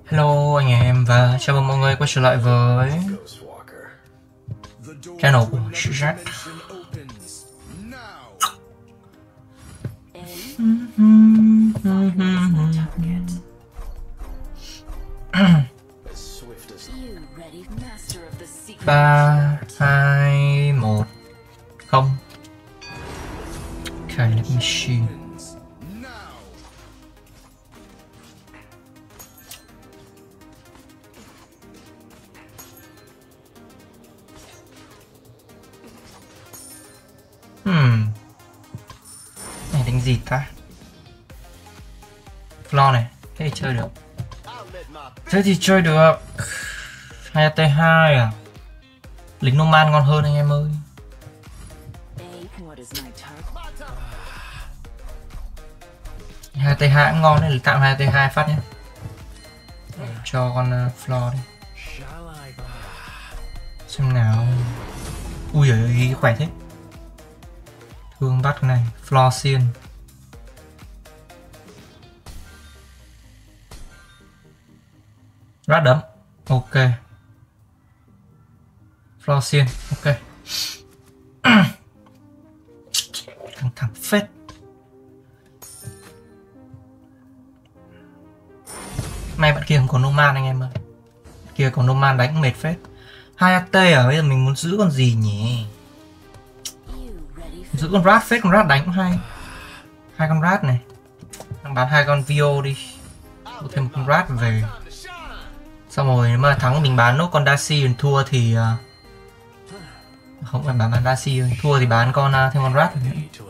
Hello anh em và chào mừng mọi người quay trở lại với channel của Jack. Ba, hai, một, không. Okay, let me see. Này đánh gì ta? Floor này, thế thì chơi được. Thế thì chơi được. 2T2 à? Lính Noman ngon hơn anh em ơi. 2T2 cũng ngon đấy, tạm 2T2 phát nhé. Cho con Floor đi. Xem nào. Ui giời, khỏe thế. Thương bắt cái này, Floor xiên. Rát đấm, ok. Floor xiên, ok. Căng thẳng phết. May bạn kia không có Noman anh em ơi. Kia có Noman đánh mệt phết. 2AT à, bây giờ mình muốn giữ con gì nhỉ? Giữ con rat phết, con rat đánh cũng hay. Hai con rat này. Bán hai con Vio đi. Có thêm một con rat về. Xong rồi nếu mà thắng mình bán nốt con Darcy, thua thì không phải bán Darcy, thua thì bán con thêm con rat nữa.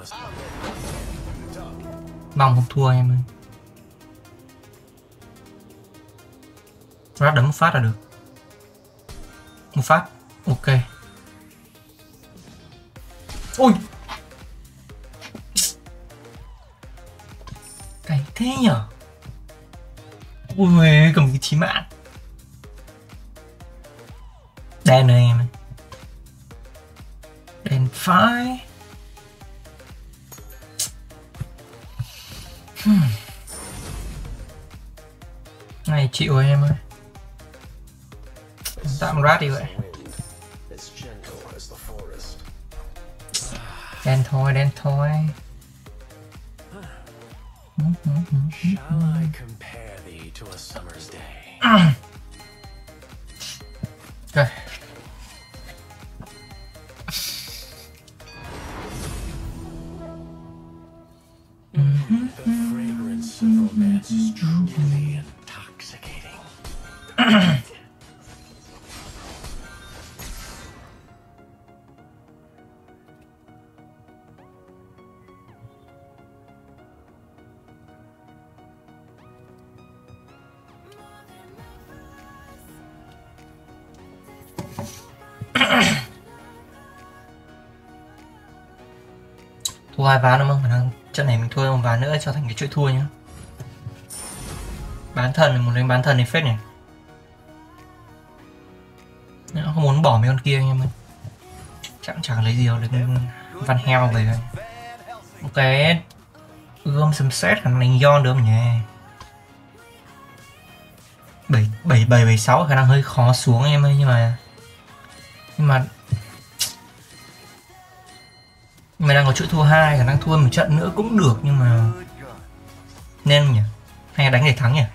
Mong không thua em ơi. Rat đấm một phát là được. Một phát, ok. Ui, cái thế nhở. Ui, cầm cái chí mạng. Đen rồi em ơi. Đen phái. Này chịu rồi em ơi. Tạm rat đi vậy. Đen thôi, đen thôi. Okay. Thua 2 ván đúng không? Trận này mình thua một ván nữa cho thành cái chuỗi thua nhá. Bán thần, muốn đánh bán thần thì phết nhỉ. Không muốn bỏ mấy con kia anh em ơi. Chắc chẳng lấy gì đâu, được Van Hell về đây. Ok. Gươm sấm sét khả năng đánh Yon được không nhỉ? 7776 khả năng hơi khó xuống em ơi, nhưng mà đang có chuỗi thua 2, khả năng thua một trận nữa cũng được, nhưng mà nên không nhỉ? Hay là đánh để thắng nhỉ?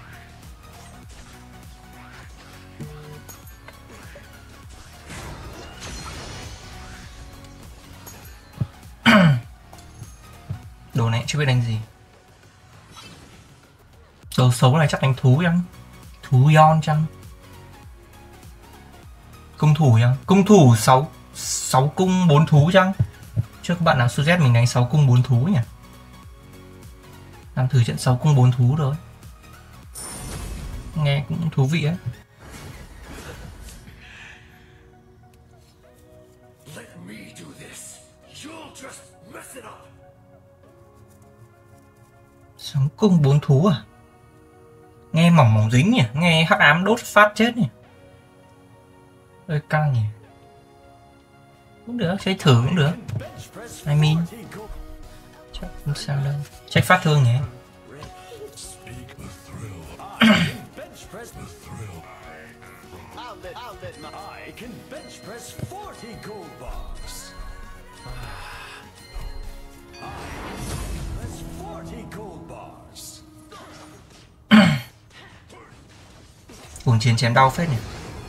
Đồ này chưa biết đánh gì. Đồ xấu này chắc đánh thú chăng? Thú Yon chăng? Cung thủ chăng? Cung thủ 6 cung 4 thú chăng? Trước các bạn nào suggest mình đánh 6 cung 4 thú nhỉ? Làm thử trận 6 cung 4 thú rồi. Nghe cũng thú vị ấy. Sóng cung 4 thú à? Nghe mỏng mỏng dính nhỉ? Nghe hắc ám đốt phát chết nhỉ? Hơi căng nhỉ? Cũng được, chơi thử cũng được. I mean, chắc không sao đâu. Check phát thương nhỉ? press the thrill. I'll let my I can bench press 40 gold bars. Press 40 gold bars. Cuồng chiến chém đau phết nhỉ.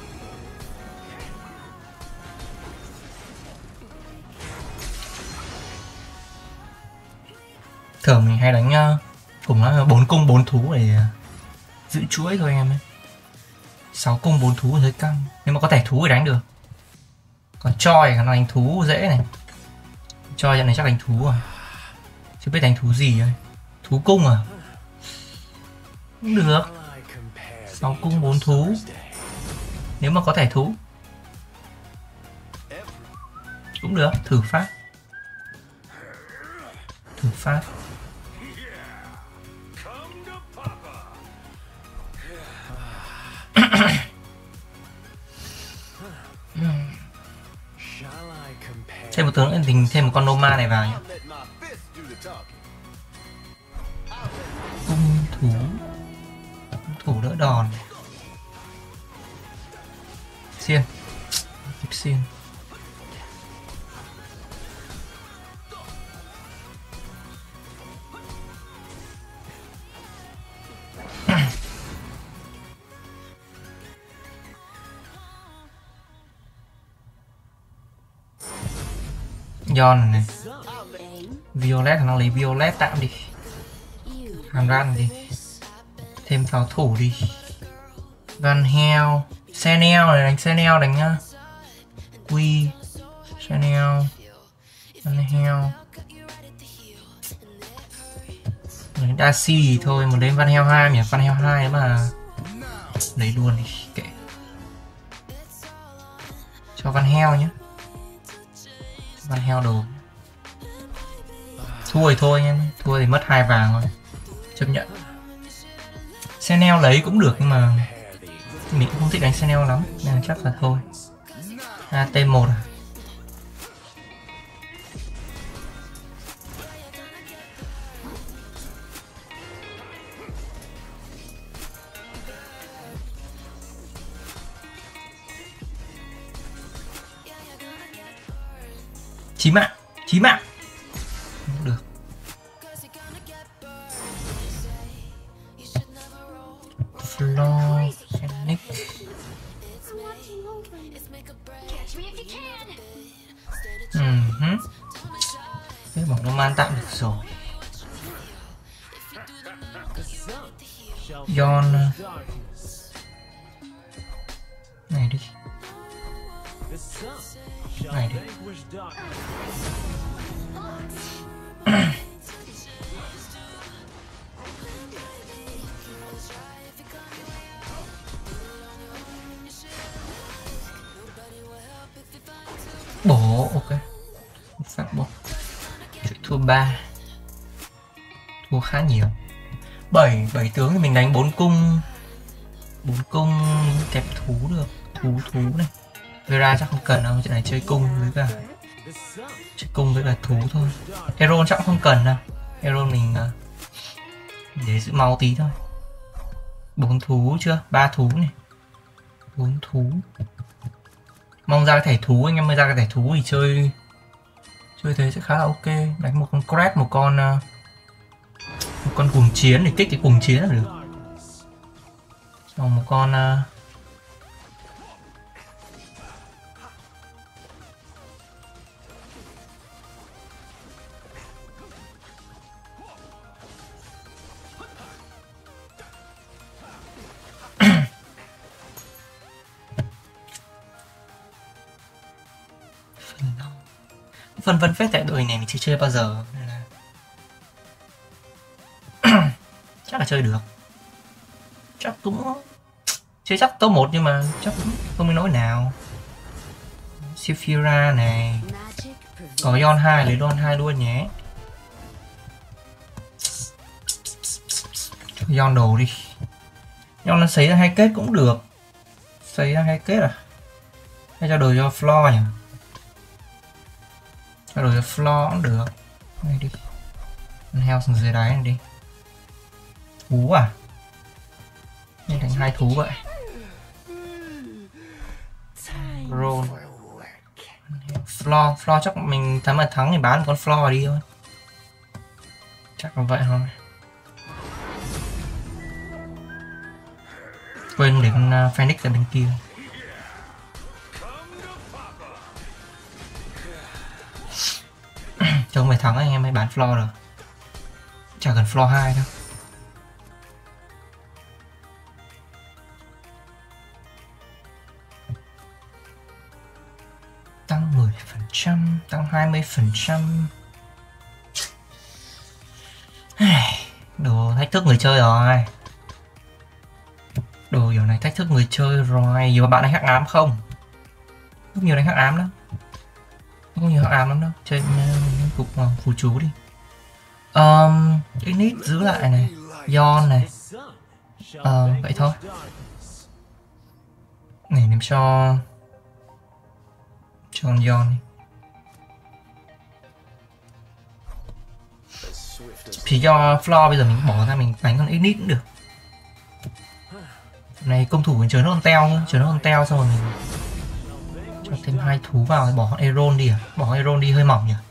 Thường mình hay đánh cùng nó 4 cung 4 thú để giữ chuỗi thôi em ấy. 6 cung 4 thú hơi căng, nhưng mà có thể thú thì đánh được. Còn choi nó đánh thú dễ này. Choi trận này chắc đánh thú rồi. Chưa biết đánh thú gì rồi. Thú cung à? Cũng được. 6 cung 4 thú. Nếu mà có thể thú cũng được, thử phát. Thử phát. Thêm một tướng nữa thì thêm một con Noma này vào nhé. Cung thủ đỡ đòn. Xiên. Tiếp xiên. Yon này. Violet nó lấy Violet tạm đi. Hamran đi. Thêm pháo thủ đi. Van Hell. Senel này, đánh Senel đánh nhá. Quy. Senel. Van Hell. Darcy thì thôi, một đến Van Hell 2 nhỉ. Van Hell 2 mà lấy luôn đi, kệ. Cho Van Hell nhé. Van Hell đồ. Thua thì thôi em, thua thì mất 2 vàng thôi. Chấp nhận. Senel lấy cũng được nhưng mà mình cũng không thích đánh Senel lắm nên là chắc là thôi. AT1 à? Chí mạng, chí mạng. Không được. Floor, Phoenix. Cái bóng nó man tạm được rồi. Yon này đi. Này đi. Bổ, ok. Phát bổ. Chuyện thua 3. Thua khá nhiều. 7 tướng thì mình đánh 4 cung. 4 cung kẹp thú được. Thú này. Vera chắc không cần đâu, trận này chơi cung với cả thú thôi. Hero chắc không cần đâu. Hero mình để giữ máu tí thôi. 4 thú chưa? 3 thú này. 4 thú. Mong ra cái thẻ thú, anh em mới ra cái thẻ thú thì chơi thế sẽ khá là ok. Đánh một con crab, một con cuồng chiến để kích cái cuồng chiến là được. Xong một con phân vân phết, tại đội này mình chưa chơi bao giờ nên là chắc là chơi được. Chắc cũng chơi chắc top 1 nhưng mà chắc cũng không biết nỗi nào. Sephira này. Có Yon 2, lấy Yon 2 luôn nhé. Cho Yon đồ đi. Yon nó xấy ra 2 kết cũng được. Xấy ra 2 kết à? Hay cho đồ cho floor nhỉ? Cho đồ cho floor cũng được. Đây đi. Con heo xuống dưới đáy này đi. Thú à? nên đánh 2 thú vậy. Roll floor chắc mình thắng mà thắng thì bán một con floor đi thôi, chắc là vậy thôi. Quên để con Phoenix ở bên kia. Cho không phải thắng anh em mới bán floor rồi, chả cần floor 2 đâu. Tăng 10%, tăng 20%. Đồ thách thức người chơi rồi. Đồ kiểu này thách thức người chơi rồi. Nhiều bạn đánh hắc ám không? Rất nhiều đánh hắc ám đó. Không nhiều hắc ám lắm đâu. Chơi cục phù chú đi. Init giữ lại này. Yon này. Vậy thôi. Này ném cho con Yon đi. Thì do floor bây giờ mình bỏ ra mình đánh con Init cũng được. Này công thủ mình chờ nó con teo nữa, chờ nó con teo xong rồi mình cho thêm 2 thú vào rồi bỏ con Aeron đi à? Bỏ Aeron đi hơi mỏng nhỉ.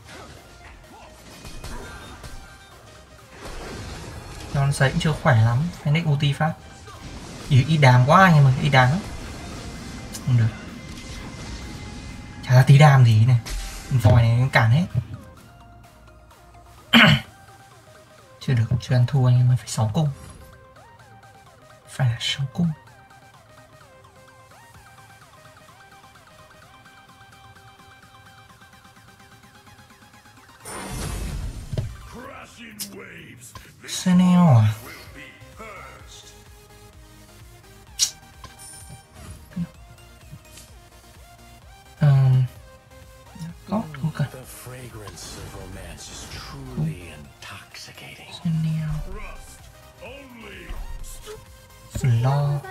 Con sấy cũng chưa khỏe lắm, Phoenix ulti phát. Y đàm quá anh em ơi, y đàm lắm. Không được. Chả ra tí đàm gì này. Vòi này cản hết. Chưa được, chưa ăn thua anh em ơi, phải 6 cung. Phải là 6 cung. Senel à? Có không cần. Senel Floor.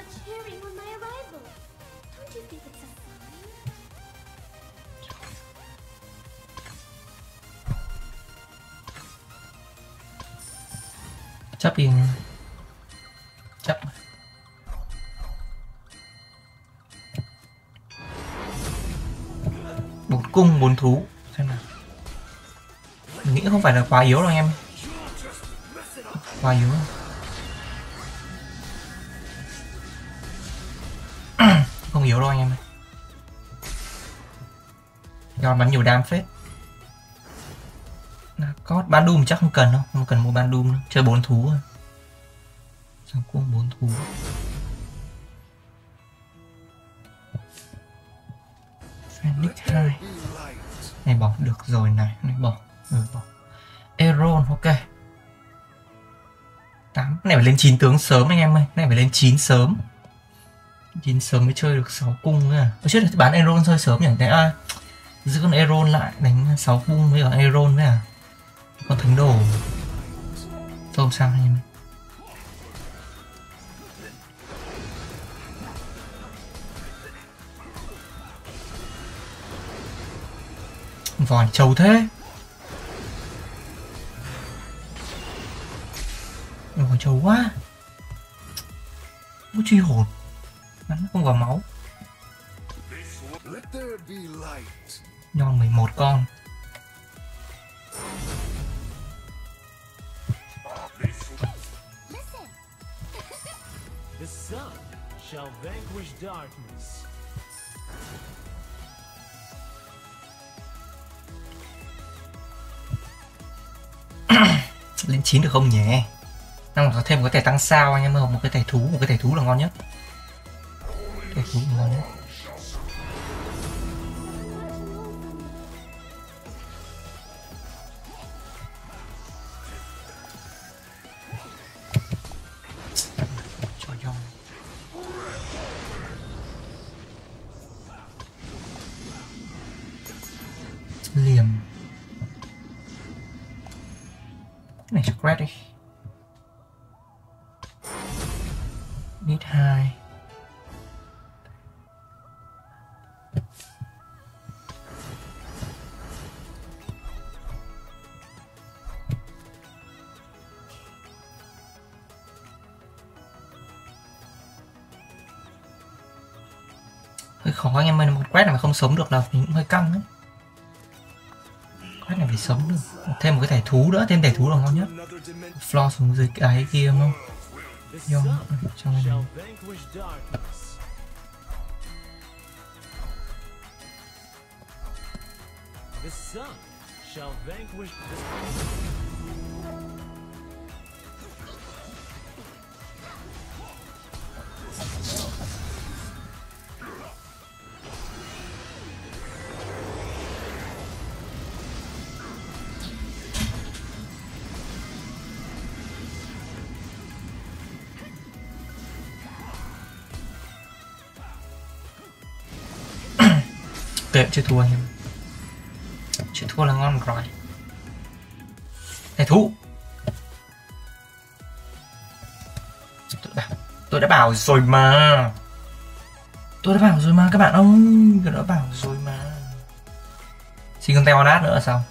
Chấp đi. Chấp. Bốn cung 4 thú xem nào. Mình nghĩ không phải là quá yếu đâu anh em. Quá yếu đâu. Không yếu đâu anh em. Giòn bắn nhiều đam phết. Có ban doom chắc không cần đâu, không cần mua ban doom đâu. Chơi 4 thú thôi. Sao cũng 4 thú. Phoenix 2. Này bỏ được rồi này, này bỏ. Bỏ. Aeron ok. 8. Cái này phải lên 9 tướng sớm anh em ơi. Cái này phải lên 9 sớm. 9 sớm mới chơi được 6 cung nữa à. Tôi trước là bán Aeron chơi sớm nhỉ. Đấy à. Giữ con Aeron lại đánh 6 cung với cả Aeron với à. Con thánh đồ. Không sao anh em. Vòi trâu thế. Vòi trâu quá. Nó truy hồn. Bắn không vào máu. Nhon 11 con. The sun shall vanquish darkness. Lên 9 được không nhỉ? Đang có thêm một cái thẻ tăng sao anh em ơi, một cái thẻ thú là ngon nhất. Thẻ thú là ngon nhất. Liềm cái này cho quét đi. Nít 2. khó anh em ơi, một quét này mà không sống được là mình cũng hơi căng đấy. Quét này phải sống được. Thêm một cái thẻ thú nữa, thêm thẻ thú là ngon nhất. Floor xuống dưới cái kia đúng không? Vô trong này. Shall vanquish darkness. The sun shall vanquish Kệ chưa thua anh em. Chưa thua là ngon rồi. Thẻ thú. Tôi đã bảo rồi mà. Tôi đã bảo rồi mà các bạn ơi. Tôi đã bảo rồi mà. Xin con teo nát nữa là sao?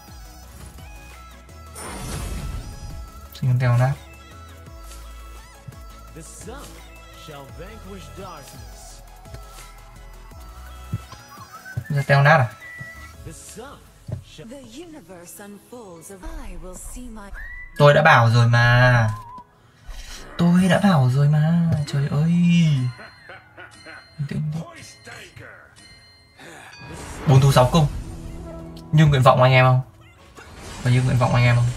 Xin con teo nát. the sun shall vanquish darkness. Giờ teo nát à? The sun shall The universe unfolds of I will see my Tôi đã bảo rồi mà. Tôi đã bảo rồi mà. Trời ơi. Bốn thú 6 cung. Như nguyện vọng anh em không? Và như nguyện vọng anh em không?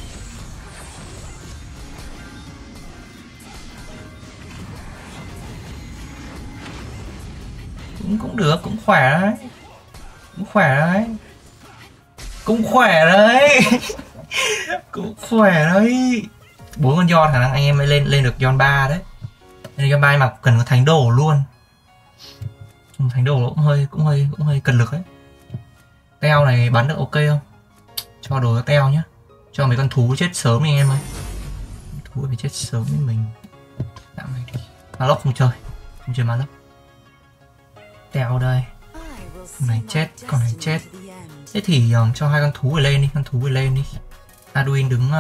Cũng được, cũng khỏe đấy. Cũng khỏe đấy. Cũng khỏe đấy. Cũng khỏe đấy. 4 con Yon khả năng anh em mới lên được Yon 3 đấy. Lên Yon 3 mà cần có thánh đồ luôn. Thánh đồ cũng hơi cần lực đấy. Teo này bắn được ok không? Cho đồ cho teo nhá. Cho mấy con thú chết sớm anh em ơi. Thú phải chết sớm với mình. Tạm này đi. Malok không chơi. Không chơi Malok. Teo đây. Con này chết, con này chết. Thế thì cho hai con thú ở lên đi, con thú ở lên đi. Arduin đứng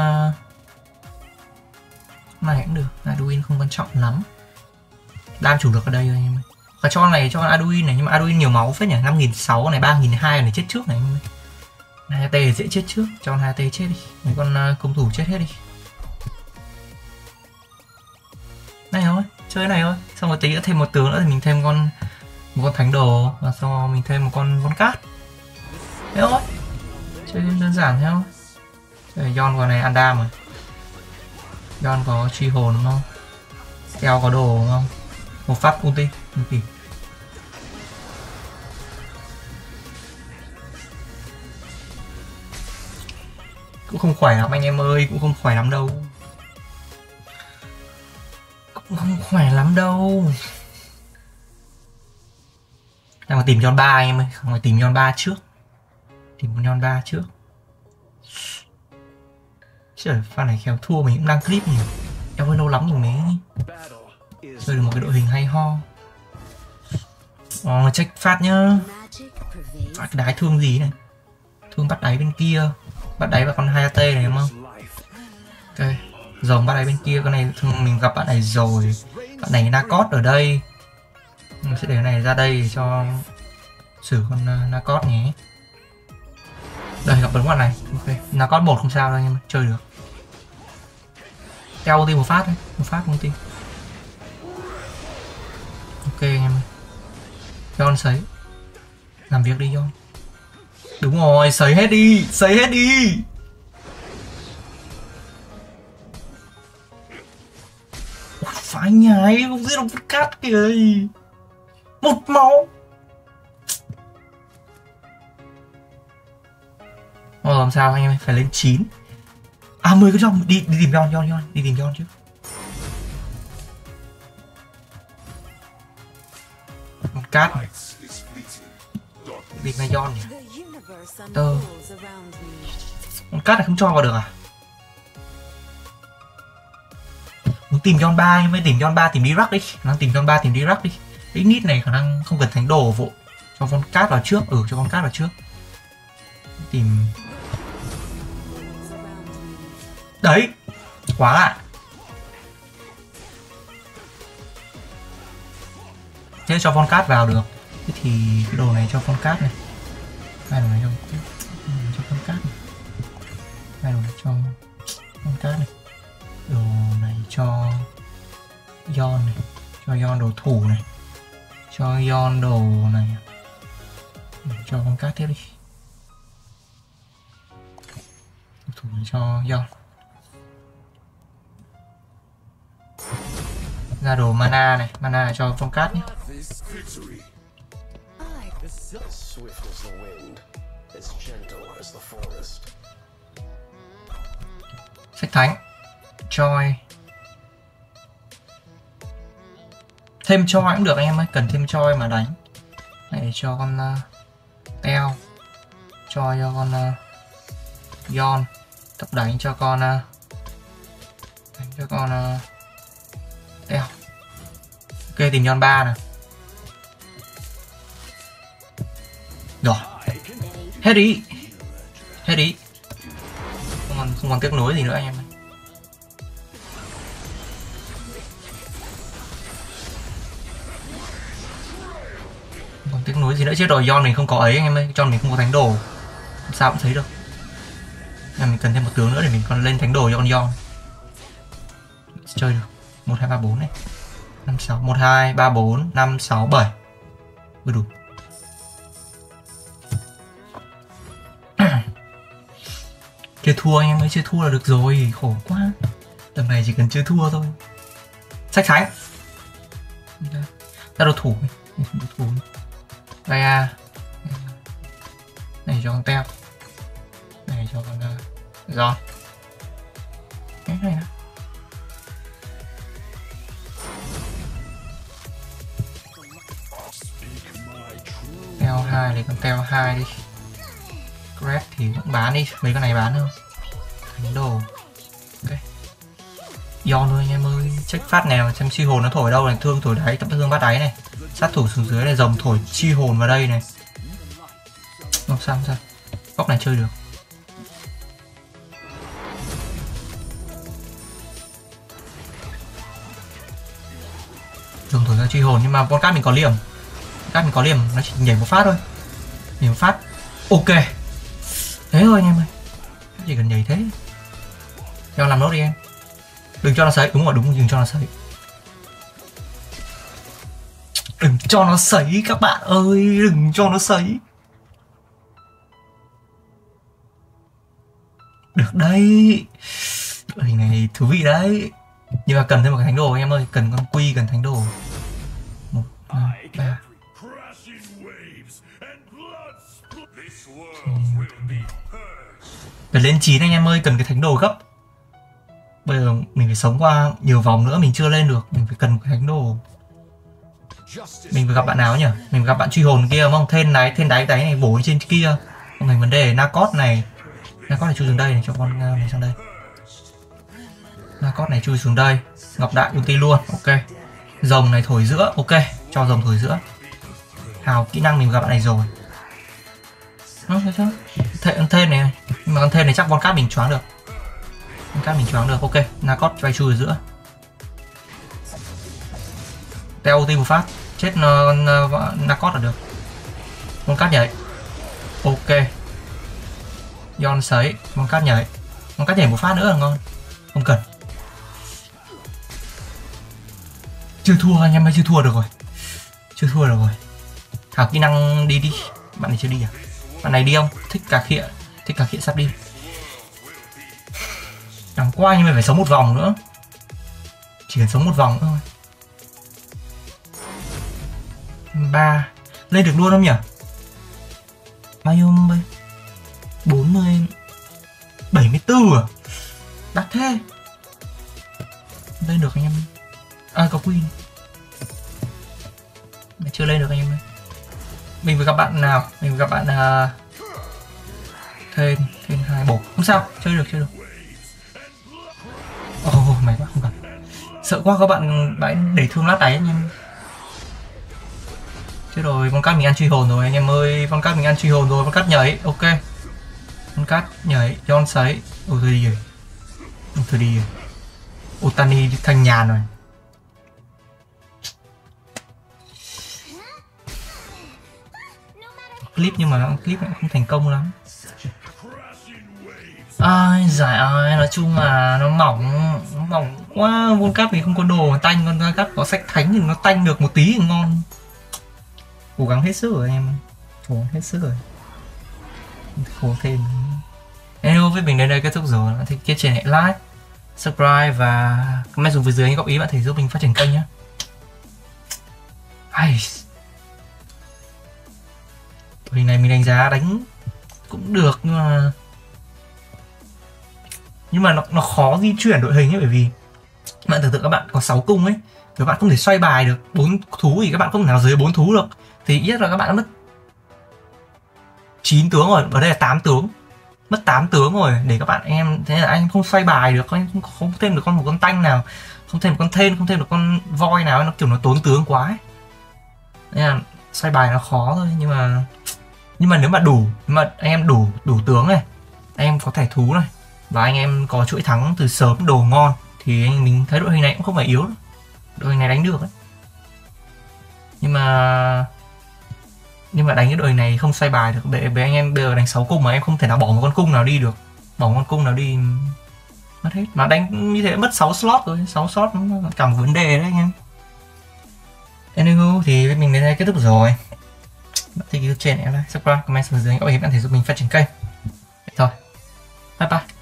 này cũng được, Arduin không quan trọng lắm. Đam chủ lực ở đây rồi anh em ơi. Và cho con này cho con Arduin này, nhưng mà Arduin nhiều máu phết nhỉ, 5.600 này, 3.200 này chết trước này anh em ơi. 2T dễ chết trước, cho con 2T chết đi. Mấy con công thủ chết hết đi. Này thôi, chơi này thôi. Xong rồi tí nữa thêm một tướng nữa thì mình thêm một con thánh đồ và sau mình thêm một con cát. Thế thôi. Chơi đơn giản thế thôi. Chơi Yon con này ăn đam rồi. Yon có truy hồn đúng không? Teo có đồ đúng không? Một phát ulti. Cũng không khỏe lắm anh em ơi, cũng không khỏe lắm đâu. Cũng không khỏe lắm đâu. Đang phải tìm Yon 3 anh em ơi, không phải tìm Yon 3 trước. Tìm con Yon 3 trước. Trời, pha này khéo thua mình cũng đang clip nhiều. Em ơi lâu lắm rồi mới chơi được một cái đội hình hay ho. Check phát nhá. Phát cái đái thương gì này. Thương bắt đáy bên kia. Bắt đáy vào con 2AT này đúng không? Ok. Rồng bắt đáy bên kia. Con này thương mình gặp bạn này rồi. Bạn này Nakot ở đây. Mình sẽ để cái này ra đây cho xử con Nakot nhé. Đây gặp bấn quạt này. Ok. Nakot 1 không sao đâu anh em chơi được. Teo ulti một phát thôi. Một phát ulti. Ok anh em ơi. Yon sấy. Làm việc đi Yon. Đúng rồi, sấy hết đi. Sấy hết đi. Phải nhảy. Không giết được cát kìa. Một máu. Làm sao anh em phải lên 9. 10 cái Yon. Đi tìm Yon. Đi tìm Yon chứ. Một cát này. Đi ngay Yon nhỉ. Con cát này không cho vào được à? Muốn tìm Yon 3 nhưng mới tìm Yon 3 tìm đi rắc đi. Nó tìm Yon 3 tìm đi rắc đi. Cái nít này khả năng không cần thánh đồ vội. Cho con cát vào trước. Cho con cát vào trước. Tìm. Đấy. Quá lại. Thế cho con cát vào được. Thế thì cái đồ này cho con cát này, hai đồ này cho con cát này, hai đồ này cho con cát này, đồ này cho Yon này, cho Yon đồ thủ này, cho Yon đồ này, cho con cát tiếp đi, đồ thủ này cho Yon. Ra đồ mana này, mana cho con cát nhé. Swift as the wind, as gentle as the forest. Sách thánh, Choi. Thêm Choi cũng được anh em ơi, cần thêm Choi mà đánh. Này cho con Teo, cho con Yon, tập đánh cho con Teo. Ok, tìm Yon 3 nè. Rồi, hết đi, không còn tiếc nuối gì nữa anh em ơi. Không còn tiếc nuối gì nữa. Chết rồi, Yon mình không có ấy anh em ơi, Yon mình không có thánh đồ, sao cũng thấy được. Nên mình cần thêm một tướng nữa để mình còn lên thánh đồ cho con Yon. Chơi được 1 2 3 4 này, 5 6 1 2 3 4 5 6 7 vừa đủ. Chưa thua anh em ơi, chưa thua là được rồi, khổ quá. Tầm này chỉ cần chưa thua thôi. Sách thánh, ra đồ thủ, Gaia này cho con Teo, này cho con Giòn. Cái này đó. Teo 2 lấy con Teo 2 đi. Grab thì cũng bán đi, mấy con này bán không? Thánh đồ. Ok. Yon thôi anh em ơi, check phát nào xem chi hồn nó thổi đâu này, thương thổi đáy, tập thương bắt đáy này. Sát thủ xuống dưới này, rồng thổi chi hồn vào đây này. Không sao. Góc này chơi được. Rồng thổi ra chi hồn nhưng mà con cát mình có liềm. Nó chỉ nhảy một phát thôi. Nhảy một phát. Ok. Thế thôi anh em ơi, chỉ cần nhảy thế. Cho làm nốt đi em. Đừng cho nó sấy, đúng rồi, đừng cho nó sấy. Đừng cho nó sấy các bạn ơi, đừng cho nó sấy. Được đấy. Đội hình này thú vị đấy. Nhưng mà cần thêm một cái thánh đồ anh em ơi, cần con quy, cần thánh đồ. 1 2 3. Phải lên 9 anh em ơi, cần cái thánh đồ gấp. Bây giờ mình phải sống qua nhiều vòng nữa, mình chưa lên được, mình phải cần cái thánh đồ. Mình phải gặp bạn nào nhỉ? Mình gặp bạn truy hồn kia đúng không? Thêm đáy này bổ trên kia. Không thành vấn đề. Narcos này chui xuống đây này, cho con này sang đây. Narcos này chui xuống đây, Ngọc Đại ulti luôn. Ok. Rồng này thổi giữa. Ok, cho rồng thổi giữa. Hào kỹ năng mình gặp bạn này rồi. Con thêm này, nhưng mà con thêm này chắc con cát mình choáng được. Ok, Narcos cho chui ở giữa. Teo ulti một phát, chết Narcos là được. Con cát nhảy. Ok. Yon sấy, con cát nhảy một phát nữa là ngon. Không cần. Chưa thua anh em ơi, chưa thua được rồi. Hào kỹ năng đi. Bạn này chưa đi à? Bạn này đi không? Thích cà khịa sắp đi. Chẳng qua nhưng mà phải sống một vòng nữa. Chỉ cần sống một vòng thôi. 3. Lên được luôn không nhỉ? Bao nhiêu? 40 74 à? Đắt thế. Lên được anh em. À có Queen. Mà chưa lên được anh em ơi. Mình phải gặp bạn nào? Mình phải gặp bạn thêm 2 bổ. Không sao, chơi được. Mày quá, không cần. Sợ quá các bạn để thương lát đáy anh em. Chết rồi, con cát mình ăn truy hồn rồi anh em ơi, con cát nhảy. Ok. Con cát nhảy, Yon sấy. Thôi đi rồi. Otani thanh nhàn rồi. clip nhưng mà clip lại không thành công lắm. Ai giải ai, nói chung là nó mỏng quá. World Cup thì không có đồ tanh, con World Cup có sách thánh thì nó tanh được một tí thì ngon. Cố gắng hết sức rồi em, cố gắng hết sức rồi, cố thêm. Hello, với mình đến đây kết thúc rồi. Thì kia trên hãy like, subscribe và comment xuống phía dưới những góp ý bạn thể giúp mình phát triển kênh nhé. Đội hình này mình đánh giá đánh cũng được nhưng mà nó khó di chuyển đội hình ấy, bởi vì bạn tưởng tượng các bạn có 6 cung ấy, các bạn không thể xoay bài được 4 thú thì các bạn không thể nào dưới 4 thú được, thì ít là các bạn đã mất 9 tướng rồi, ở đây là 8 tướng, mất 8 tướng rồi để các bạn em, thế là anh không xoay bài được, anh không thêm được một con tanh nào, không thêm một con thên, không thêm được con voi nào, nó kiểu nó tốn tướng quá ấy. Nên là xoay bài nó khó thôi, nhưng mà nếu mà anh em đủ tướng này, anh em có thẻ thú này và anh em có chuỗi thắng từ sớm, đồ ngon thì mình thấy đội hình này cũng không phải yếu đâu. Đội hình này đánh được ấy. Nhưng mà đánh cái đội hình này không xoay bài được, để anh em bây giờ đánh 6 cung mà em không thể nào bỏ một con cung nào đi được, bỏ một con cung nào đi mất hết, mà đánh như thế mất 6 slot rồi, 6 slot nó cả một vấn đề đấy anh em. Anywho thì mình đến đây kết thúc rồi. Bạn thích YouTube trên em like, subscribe, comment xuống dưới, các bạn thể giúp mình phát triển kênh. Vậy thôi, bye bye.